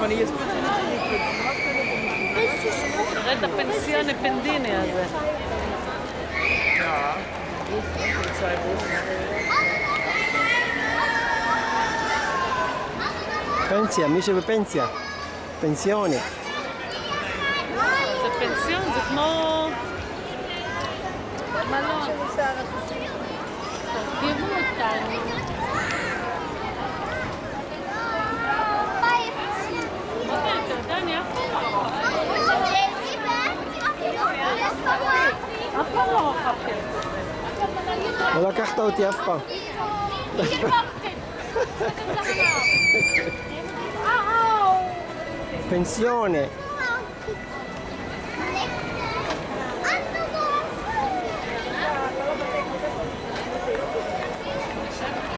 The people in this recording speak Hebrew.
Van hier תראה את הפנסיון הפנדיני הזה. Ja. פנסיה, מי שבפנסיה. פנסיוני. זה פנסיון, זה כמו... מלון. תרכיבו אותנו. אתה יודע, אני אף פעם לא רחבתי על זה. לא לקחת אותי אף פעם. פנסיוני.